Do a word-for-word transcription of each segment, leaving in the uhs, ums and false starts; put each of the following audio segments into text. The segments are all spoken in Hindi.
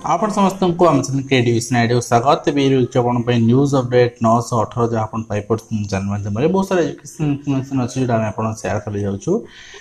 आपण समस्त को आम क्रिएटिविशन आइडिया स्वागत तेज आप न्यूज अपडेट नौ सौ अठर जहाँ आप चैनल माध्यम बहुत सारा एजुकेशन इनफर्मेशन अच्छी जो आम सेयार कर जाऊँ।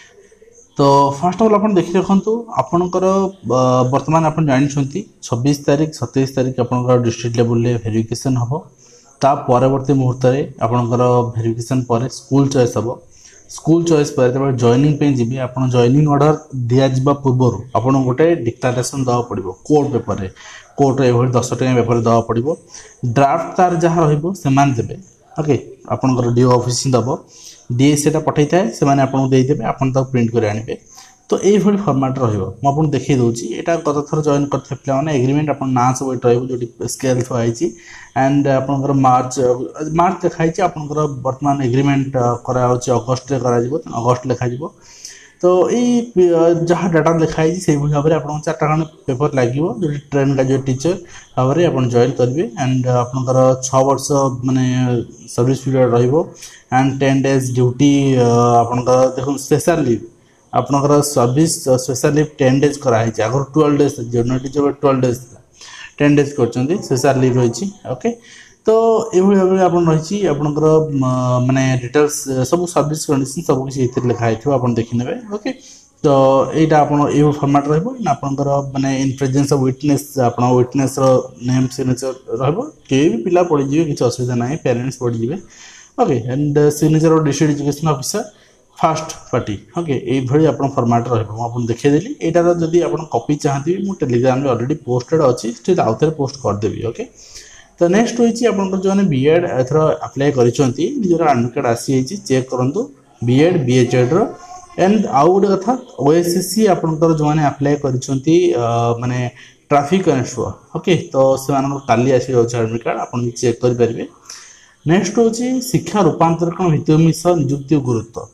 तो फर्स्ट ऑफ ऑल आप देखी रखु आपणकर बर्तमान आप जानते छब्बीस तारीख सतैश तारीख आप डिस्ट्रिक्ट लेवल वेरिफिकेशन हम ता परवर्ती मुहूर्त आपणकर वेरिफिकेशन पर स्कूल चॉइस हम स्कूल चॉइस पर जॉइनिंग पे जी आप जॉइनिंग ऑर्डर दिजा पूर्व आपन गोटे डिक्लारेशन देवा पड़ो कोर्ट पेपर रे कोर्ट रे दस टका पेपर देवा पड़ो ड्राफ्ट तार जहाँ रही देवे ओके आपनकर डीओ ऑफिस दब डीए से पठे थाए से आपको देदेवे आप प्रिंट कर आने तो ये फर्माट रुझे देखी दूसरी यहाँ गत थर जॉइन करते पे एग्रीमेंट आप ना सब ये रो स्केल थी एंड आपंकर मार्च मार्च लिखाई आपंकर बर्तमान एग्रीमेंट कराऊँ अगस्ट अगस्ट लिखा तो ये जहाँ डाटा लिखाई से भाव में आप चार्टा खंड पेपर लगे जो ट्रेन ग्रेजुएट टीचर भाव में आप जॉइन करेंगे एंड आपंकर छः वर्ष मानने सर्विस पीरियड रैंड टेन डेज ड्यूटी आपंकर देखो स्पेशल लीव आपंकर service special leave ten days कराई आगर twelve days junior teacher twelve days ten days कर स्पेशल लीव रही ओके तो ये भाव में आप रही आपंकर माने डिटेल्स सब सर्विस कंडीशन सब किसी लिखाई थो आप देखने ओके तो यहाँ आप फर्माट रहा माने इन प्रेजेंस ऑफ विटनेस आप विटनेस नेम सिग्नेचर रही पिला पड़ीजे किसी असुविधा ना पेरेंट्स पड़ीजे okay and signature of district education officer first party okay ये आप फर्माट रहा देखीदेली यहाँ जब आप कॉपी चाहती मुझे टेलीग्राम में ऑलरेडी पोस्टेड अच्छी आउ थे पोस्ट करदेवी ओके तो नेक्स्ट रही आप जो बीएड एथर अप्लाई कर एडमिट आसी चेक करूँ बीएड बीएचएड एंड आउ गोटे कथा ओएसएससी आपंकर जो मैंने अप्लाई कर माने ट्रैफिक कनेक्टर ओके तो से काली आसी जाऊँ एडमिट कार्ड आप चेक करेंगे। नेक्स्ट हूँ शिक्षा रूपांतरण भित्तिभूमि सह निजुक्ति गुरुत्व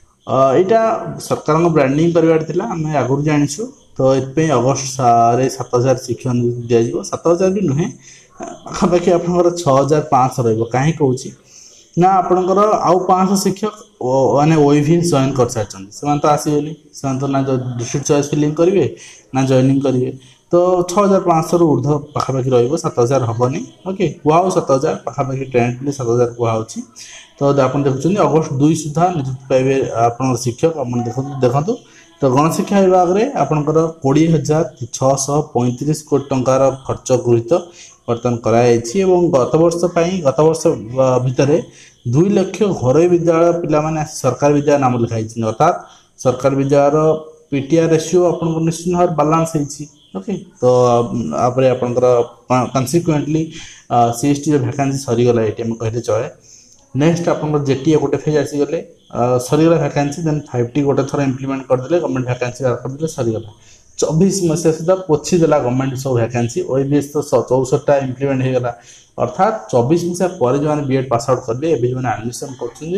यहाँ सरकार ब्रांडिंग करार आम आगुरी जाचु तो ये अगस्ट रे सात हजार शिक्षक नियुक्ति दिज्व सात हजार भी नुहे पाखापाखि आप छः पाँच रही कहीं कौन ना आपणकर आउ पाँच शिक्षक मैंने ओइभिन जॉइन कर सारी से तो आसगले से तो ना डिस्ट्रिक्ट चॉइस फिलिंग करेंगे ना जॉइनिंग करेंगे तो छः हजार पाँच रु ऊर्ध पाखापाखि रही सात हजार हेनी ओके कुआ सात हजार पाखापाखि ट्रेंड सात हजार कुछ तो आप देखुं अगस्ट दुई सुधा नियुक्ति पाइबे आप शिक्षक आप देखो देखो तो गणशिक्षा विभाग में आपंकर कोड़े हजार छःश पैंतीस कोटी टंकार खर्च गृहित बर्तमान कराई गत वर्ष गत वर्ष भितर दुई लक्ष घर विद्यालय पिला सरकारी विद्यालय नाम लिखाई अर्थात सरकारी विद्यालय पीटीआर रेशियो आप निश्चित भाव बालांस ओके तो आपरे आपंकर कन्सिक्वेंटली सीएसटी वैकेंसी सरीगला ये कहते चले। नेक्स्ट आप जेटीए गोटे फेज आसीगले सरीगला वैकेंसी देन फाइव टी गोटे थर इम्प्लीमेंट करदे गवर्नमेंट वैकेंसी करदे सरीगला चौबीस मसीहा सुधा पोछी देला गवर्नमेंट सब वैकेंसी ओएबीएस तो चौसठटा इम्प्लीमेंट होगा अर्थात चौबीस मसीहा पर जो बीएड पास आउट करेंगे एवं जो एडमिशन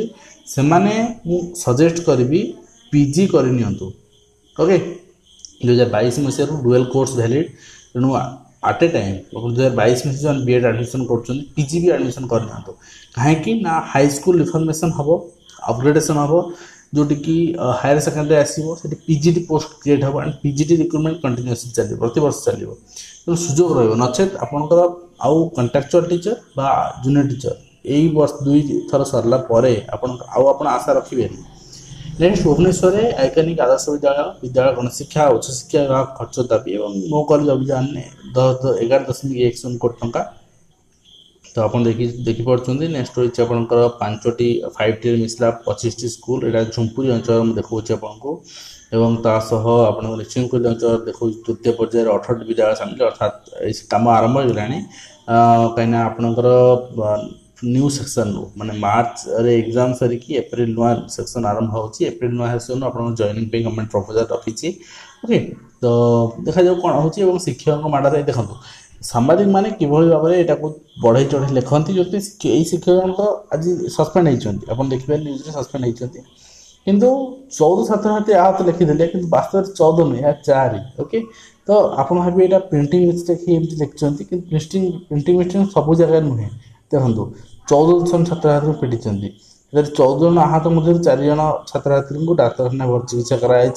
कर सजेस्ट करी पीजी करनी ओके दुई हजार बैश मसीह डुएल कोर्स वैलिड तेणु आट ए टाइम दुई हजार बैश मसीह जो बीएड एडमिशन कर पीजी भी एडमिशन करना कहीं ना हाई स्कूल रिफॉर्मेशन हम अपग्रेडेशन हम जोटी कि हायर सेकेंडरी आसो पीजीटी पोस्ट क्रिएट हम एंड पीजीटी रिक्रुटमेंट कंटिन्यूअसली चलो प्रति वर्ष चलो तेणु सुजोग रचेत आपंकर आउ कंट्राक्चुअल टीचर बा जूनियर टीचर यही वर्ष दुई थर सरला आप आशा रखिए। नेक्स्ट भुवनेश्वर आइकनिक आदर्श विद्यालय विद्यालय गणशिक्षा उच्च शिक्षा विभाग खर्च दाबी और मो कॉलेज अभियान ने एगार दशमिक एक शून्य कोटी टंका तो आप देखी देखिपे। नेक्स्ट रही आपंकर पांचटी फाइव टी मिसला पच्चीस टी स्कूल यहाँ झुंपुरी अंचल देखा आपको एवं तासह आप निश्चिंतपुर अंचल देखो तृतीय पर्यायर अठर विद्यालय सामिल अर्थात कम आरंभ होगा कहीं आपंकर न्यू सेक्शन माने मार्च रे एग्जाम सरिकी एप्रिल नुआ सेक्शन आरंभ होची एप्रिल नुआ सेक्शन आपन जॉइनिंग पे गवर्नमेंट प्रपोजल रखी ओके तो देखा जाऊ कौन होची एवं शिक्षक माडा देखो सांबादिक माने किभଳି भाबरे एटा को बढ़ई चढ़ी लिखती जो शिक्षक आज सस्पेंड होती आप देखिए न्यूज सस्पेंड होती किंतु चौदह छात्र छात्री आहत लिखिदे कि वास्तव चौदह नुहे चार ओके तो आप भावी यहाँ प्रिंटिंग मिस्टेक लिखिं कि प्रिंटिंग प्रिंटिंग मिस्टेक सब जगह नुहे देखो चौदह जन छात्र छात्री पिटी चौदह जन आहत मध्य चार जन छात्र छात्री डाक्तखाना चिकित्सा कराई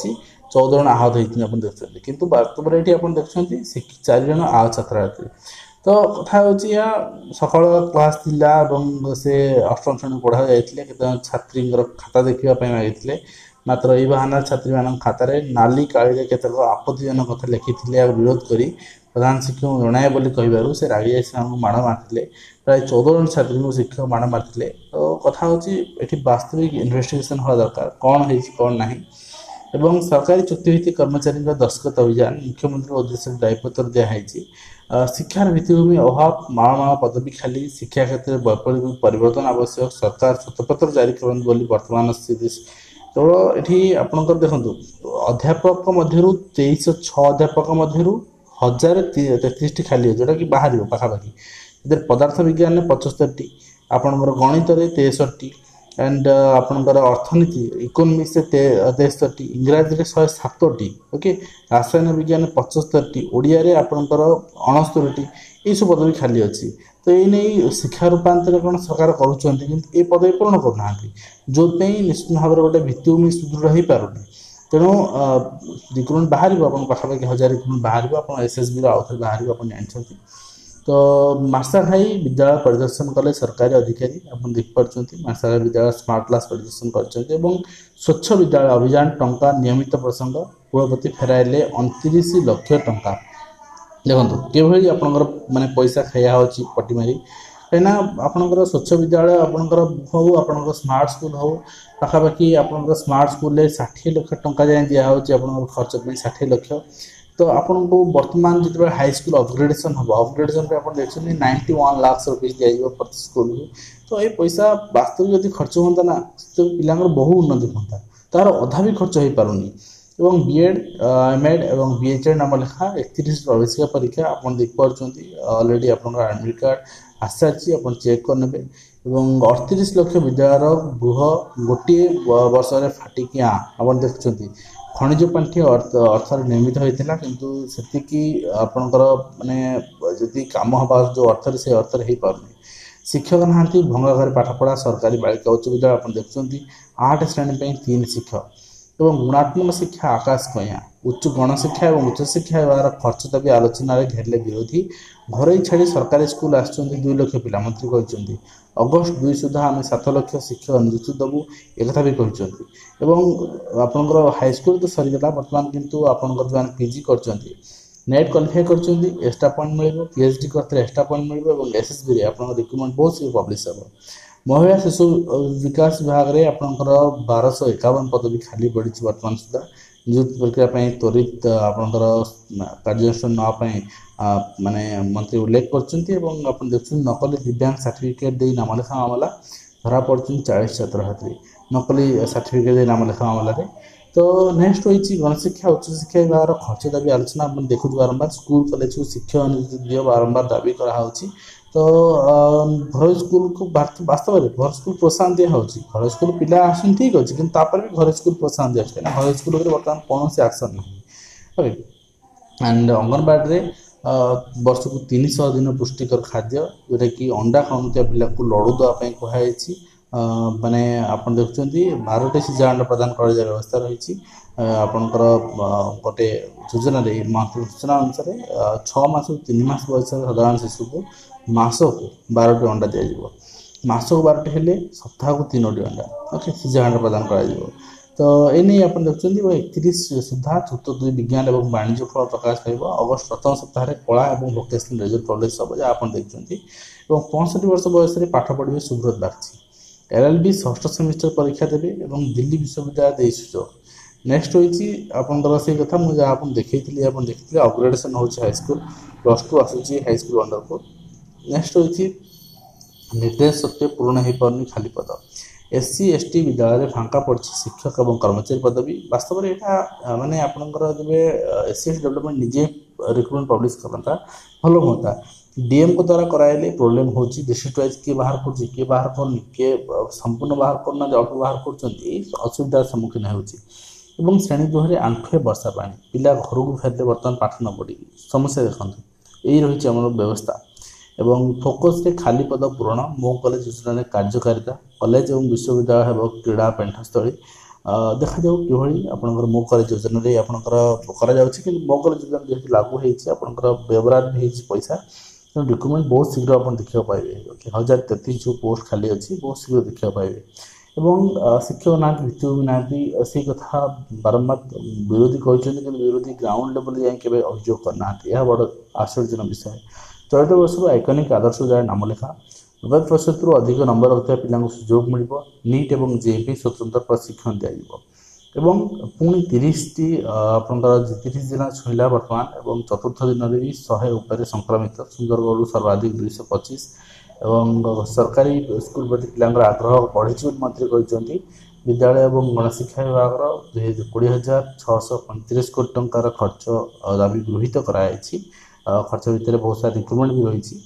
चौदह जन आहत होती आप देखते किंतु वास्तव में ये आप देखते चार जन आहत छात्र छात्री तो कथा होची या सकाळ क्लास थिला एवं से अष्टम श्रेणी पढ़ा जाइथिले केते छात्री खाता देखिबा पय मागिथिले मात्र एई बहाना छात्री मान खातार नाली काली केतक आपत्तिजनक कथा लिखिथिले और विरोध करी प्रधान शिक्षक जनाए बोली कहबारु से रागी जाई माड़ मारथिले प्राय चौदह जन छात्री को शिक्षक माड़ मारथिले तो कथा होची एठी वास्तविक इन्वेस्टिगेशन होवा दरकार कौन होईची कौन नाही एवं सरकारी चुक्तिभित्तिक कर्मचारी दस्तखत अभियान मुख्यमंत्री उद्देश्य दायित्व दिखाई शिक्षार भित्तिभूमि अभाव माड़ माड़ पदवी खाली शिक्षा क्षेत्र में वैप्लविक परिवर्तन आवश्यक सरकार श्वेतपत्र जारी करते बोली वर्तमान स्थिति केवल ये आपंकर देखो अध्यापक मध्य तेईस छः अध्यापक मध्य हजार तेतीस खाली जोटा कि बाहर पाखापाखि पदार्थ विज्ञान पचहत्तर टी आपंकर गणित तेसठी एंड आपंकर अर्थनीति इकोनॉमिक्स तेस्तरी टी इंग्राजी शहे सातटी ओके रासायन विज्ञान पचहत्तर टी ओडिया रे आपंकर अणस्तरी टी ये सब पदवी खाली अच्छी तो ये नहीं शिक्षा रूपांतरण सरकार कर पदवी पूरण करना जो निश्चित भाव में गोटे भित्तिभूमि सुदृढ़ हो पारे तेणु रिक्रुटमेंट बाहर पाखापाखि हजार रिक्रुटमेंट बाहर आप एसएसबी आउ थे बाहर आप जानते तो मार्साघाई विद्यालय परिदर्शन कले सरकारी अधिकारी आप देखिपुं मार्साघाई विद्यालय स्मार्ट क्लास परिदर्शन कर स्वच्छ विद्यालय अभियान टंका नियमित प्रसंग कुलपति फेराइले उनतीस लक्ष टंका देखो किभली आपंकर माने पैसा खाया होची पटी मारी कहीं आपंकर स्वच्छ विद्यालय आपंकर हो आपंकर स्मार्ट स्कूल हो पाखापाखि आपंकर स्मार्ट स्कूल षाठी लक्ष टंका जाए दिखाई आप खर्च पर षाठी लक्ष तो आपन को वर्तमान जो हाई स्कूल अपग्रेडेशन हम अपग्रेडेशन आप देखते नाइंटी वन लाख रुपीज दिया प्रति स्कूल को तो ये पैसा वास्तविक जब खर्च होता ना तो पिला बहु उन्नति होता तार अधा भी खर्च हो पारुनी एवं बीएड एमएड एवं बीएचएड नाम लेखा एकतीस प्रवेशिका परीक्षा आप देखिपुं ऑलरेडी आप एडमिट कार्ड आसी सारी आप चेक करने एवं अड़तीस लक्ष विद्यालय गृह गोटे वर्ष फाटिकी आ आप देखुं खनिज पांठि अर्थ अर्थ निर्मित होता किंतु से आपणकर माने जदि काम हवा जो अर्थ से अर्थ हो पारे शिक्षक नहांती भंगा घर पाठपढ़ा सरकारी बालिका उच्च विद्यालय आप देखुं आठ श्रेणी तीन शिक्षक एवं गुणात्मक शिक्षा आकाश कया उच्च गणशिक्षा और उच्च शिक्षा द्वारा खर्च दाबी आलोचन घेरले विरोधी घर छाड़ी सरकारी स्कूल आसुँच दुई लक्ष पिला मंत्री कहते अगस्ट दुई सुधा आम सात लक्ष शिक्षक नियुक्ति देवु एक भी कहते आपंकर हाईस्कल तो सरीगला बर्तमान किंतु आपंकर जो पीजी कर नेट क्वालिफाई कर एक्स्ट्रा पॉइंट मिल पीएचडी करते एक्स्ट्रा पॉइंट मिल एसएसबी आप रिक्रुटमेंट बहुत सी पब्लिश हम महिला शिशु विकास विभाग में आपंकर बारश एकावन पदवी खाली पड़ी बर्तमान सुधा नियुक्ति प्रक्रिया त्वरित आपंकर कार्यानुष्ठान नापी माने मंत्री उल्लेख कर देखते नकली दिव्यांग सर्टिफिकेट दे नाम लेखा मामला धरा पड़ी चालीस छात्र छात्री नकली सर्टिफिकेट दे नाम लेखा मामलें तो नेक्स्ट होती गणशिक्षा उच्च शिक्षा विभाग खर्च दाबी आलोचना आप देखु बारंबार स्कूल कॉलेज को शिक्षक नियुक्ति दियो बारंबार दाबी कराई तो घर स्कूल को वास्तव में घर स्कूल प्रोत्साहन दिया घर स्कूल पिला आसन ठीक अच्छे कि घर स्कूल प्रोत्साहन दिया घर स्कूल बर्तमान कौन से एक्शन नहीं ओके एंड अंगनवाड़ी वर्ष को तीन सौ दिन पुष्टिकर खाद्य जोटा कि अंडा खाऊन पिला को लड़ू देवाई कहुई माने आप देखुं बारटे सिझा अंडा प्रदान कर व्यवस्था रही आपणकर गोटे योजना मंत्री सूचना अनुसार छस तीन मास बयस साधारण शिशु को मास को बारटे अंडा दिज्व मास को बारटे हेले सप्ताह को तीनोटी अंडा ओके सिझा अंडा प्रदान कर तो ये आप देखते एकतीस सुधा चतुर्थ दुई विज्ञान और वाणिज्य फल प्रकाश पाइब अगस्ट प्रथम सप्ताह कला और भोकेशनल रिजल्ट पब्लिश हम जहाँ आप देखते पैंसठ वर्ष बयस पाठ पढ़े सुब्रत बागची एलएलबी षष्ठ सेमिस्टर परीक्षा देवे और दिल्ली विश्वविद्यालय दे सुजोग नेक्स्ट होती आपंकर से कथा मुझे आप देखी आप देखते अपग्रेडेशन हो हाईस्कल प्लस टू आसूँ हाईस्कल अंडर को नेक्स्ट होती निर्देश सत्वे पूर्ण हो पारनी खाली पद एससी एसटी विद्यालय में फांका पड़ी शिक्षक और कर्मचारी पदवी वास्तव में यहाँ माने आपंकर जब एससी एसटी डेवलपमेंट निजे रिक्रुटमेंट पब्लिश करता भल होता डीएम को द्वारा कराइले प्रोब्लेम हो डिस्ट्रिक्ट वाइज किए बाहर कर किए बाहर करनी किए संपूर्ण बाहर करना अल्प बाहर कर असुविधार सम्मुखीन हो श्रेणी गृह में आंठुए वर्षा पानी पिला घर को फेरते बर्तमान पाठ न पड़ी समस्या देखते यही रही आम व्यवस्था एवं फोकस रे खाली पद पूरण मो कॉलेज योजना कार्यकारिता कॉलेज और विश्वविद्यालय क्रीड़ा पेंठस्थली देखा जाऊ कि आपंकर मो कर योजना रे आपंकर कि मो कर योजना जेहतु लागू होती आपंकर व्यवहार भी पैसा तो रिक्रुटमेंट बहुत शीघ्र आप देखा पाए हजार तेतीस जो पोस्ट खाली अच्छी बहुत शीघ्र देखा पाए एवं शिक्षक ना भित्तिभूमि ना से कथा बारंबार विरोधी कहते विरोधी ग्राउंड लेवल जाए के अभियोग करना यह बड़ आश्चर्यजनक विषय चलित वर्ष आइकनिक आदर्श विद्यालय नाम लेखा नब्बे प्रतिशत रु अधिक नंबर रखता पिला सुजोग मिल नीट और जेपी स्वतंत्र प्रशिक्षण दिज्व पुणी तीस टी आपंकर तीस दिन छुईला बर्तमान और चतुर्थ दिन में भी शहे उपर संक्रमित सुंदरगढ़ सर्वाधिक दुईश पचिश एवं सरकारी स्कूल प्रति पिला आग्रह बढ़ी मंत्री कहते विद्यालय और गणशिक्षा विभाग कोड़े हजार छःश पैंतीस कोटी टंकार खर्च दाबी गृहित कराई खर्च भितर बहुत सारा रिक्रुटमेंट भी रही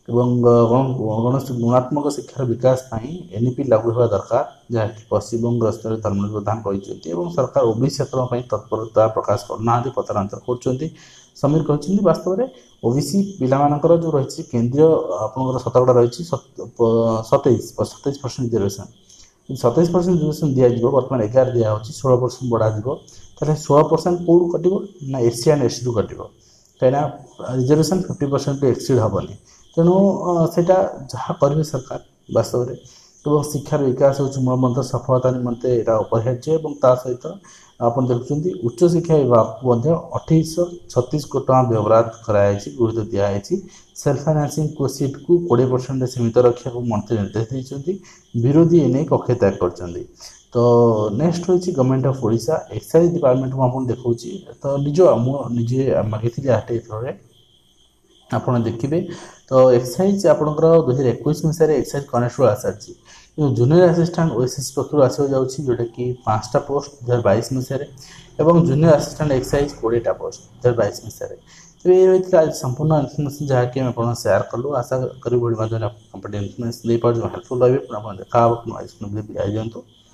गणेश गुणात्मक शिक्षार विकास एनईपी लागू होगा दरकार जहाँकि पश्चिमबंग स्तर में धर्मेन्द्र प्रधान कहते सरकार ओबीसी क्षेत्र तत्परता प्रकाश करना पचरांतर कर समीर कहते वास्तव में ओबीसी पिलाମାନଙ୍କର जो रही केंद्रीय आपंकर शतकड़ा रही सतैश सतैश परसेंट रिजर्वेशन सतैश परसेंट रिजर्वेशन दिज्व बर्तमान एगार दिह षोल परसेंट बढ़ा षोल परसेंट कौटू कटो ना एससी एंड एसटी कटो कहीं रिजर्वेशन फिफ्टी परसेंट एक्सीड हेनी तेणु से जहाँ करेंगे सरकार वास्तव में और शिक्षार विकास हो मूलमंत्र सफलता निमंते यहाँ अपरिहार्य और सहित आप देखुं उच्च शिक्षा विभाग को अठाईस छत्तीस कोटी टाँग व्यवहार कराई गुरुत्व दिखाई सेल्फ फाइनान्सिंग को सीट को कोड़े परसेंट सीमित रखा मंत्री निर्देश देते विरोधी एने कक्ष त्याग कर तो नेक्स्ट रही government of Odisha excise department को आपको देखा तो निज निजे मागी आर्टिकल आप देखिए तो एक्साइज आपंकर दुई हजार एक मसीह एक्साइज कनेस्टेबल आसारी जूनियर असिस्टेंट ओएसएस पक्ष आसो जाऊँगी जोटा कि पाँचटा पोस्ट दुई हजार बैश मसीह और जूनियर असिस्टेंट एक्साइज कोड़ेटा पोस्ट दुई हजार बैश मसीह तो ये रही आज संपूर्ण इनफर्मेशन जहाँकि आप सेयार कलु आशा करी कंपनी इनफर्मेशन दे पार हेल्पफुल रही देखा दिखाई दिखाँ।